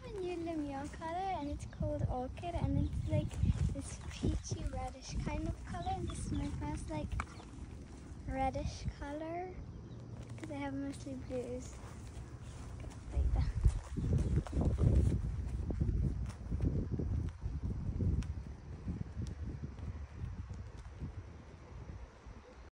a new Lemon color and it's called Orchid, and it's like this peachy reddish kind of color, and this is my first like reddish color because I have mostly blues.